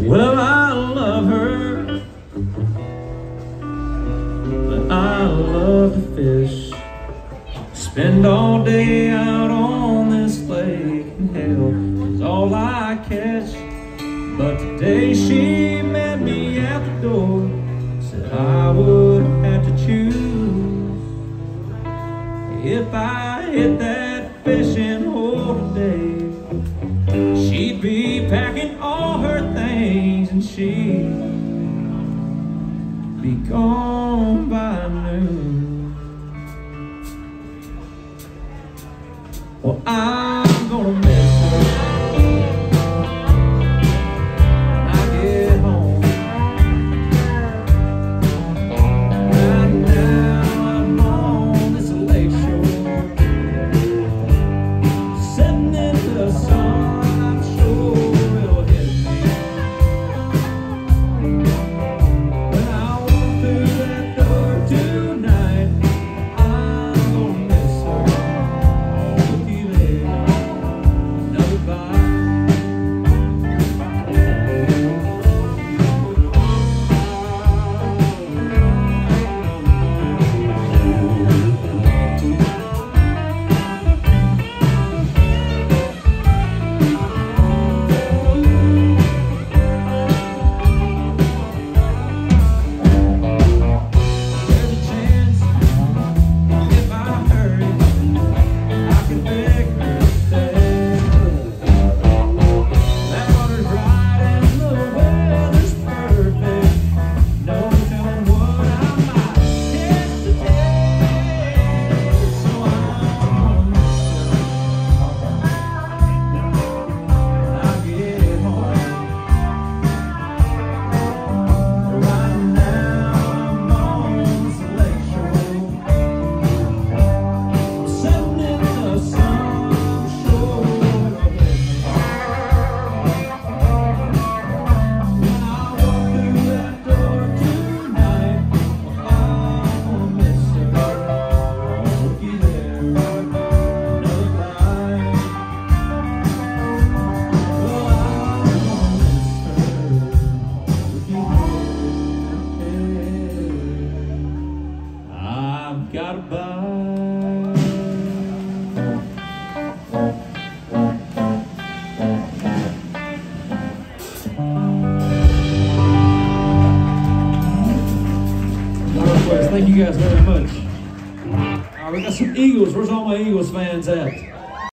Well, I love her, but I love to fish. Spend all day out on this lake, and hell is all I catch. But today she met me at the door, said I would have to choose. If I hit that fishing hole today, she'd be packing all her things and she'd be gone by noon. Well, I'm gonna miss her when I get home. Right now I'm on this lake shore, sitting in the sun. I'm sure it'll hit me when I walk through that door tonight. I'm gonna miss her. Looky there, another bite. There's a chance if I hurry, I can beg her to stay. That water's right and the weather's perfect. No telling what I might catch today. So I'm gonna miss her when I get home. Right now I'm on this lake shore, sitting in the sun. I'm sure it'll hit me when I walk through that door tonight. I'm gonna miss her. Looky there, another bite. Well, I'm gonna miss her. I've got a bite. Thank you guys very much. All right, we got some Eagles. Where's all my Eagles fans at?